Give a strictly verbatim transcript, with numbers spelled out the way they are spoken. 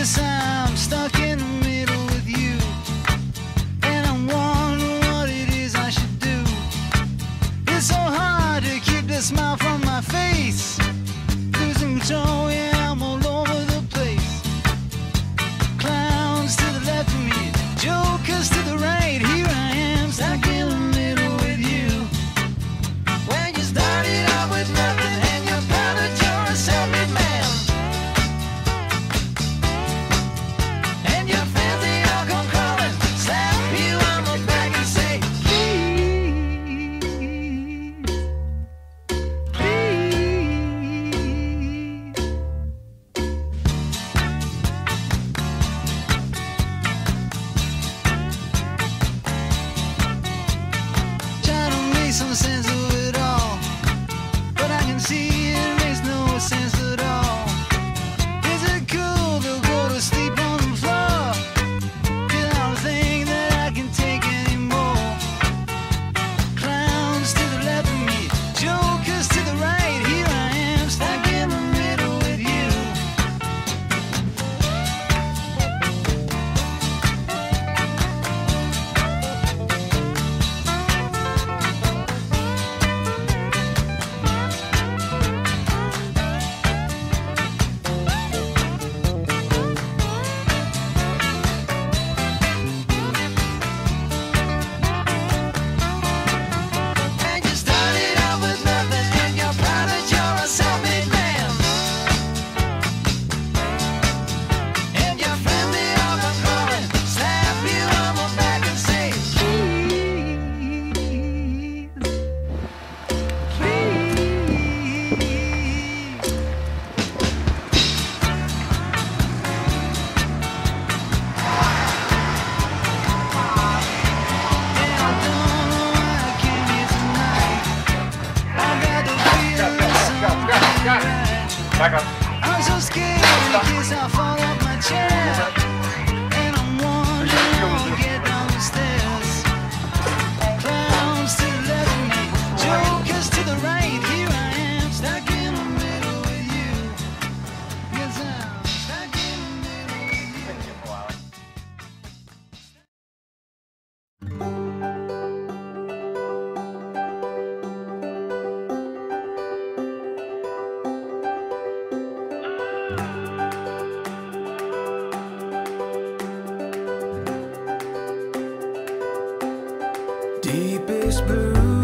Guess I'm stuck in the middle with you, and I'm wondering what it is I should do. It's so hard to keep the smile from my face. Losing control, yeah, I'm all over the place. Clowns to the left of me, jokers to the right. Here I am, stuck in the middle with you. When you started out with nothing and you're proud that you're a self-made man, and your friends, they all come crawling, slap you on the back and say, please, please. Try to make some sense of it all, but I can see it makes no sense at all. Is it cool to go to sleep on the floor? 'Cause I don't think that I can take anymore. Clowns to the left of me, jokers to the right. Here I am, stuck in the middle with you. And you started out with nothing and you're proud that you're a self-made man, and your friends, they all come crawling, slap you on the back and say, please, please. And I don't know why I came here tonight. I got the feeling that something ain't right. Back up. I'm so scared in case I fall off my chair, and I'm wondering how I'll get down the stairs. Clowns to the left of me, jokers to the right. Here I am, stuck in the middle with you. Yes, I'm stuck in the middle with you. Deepest blue.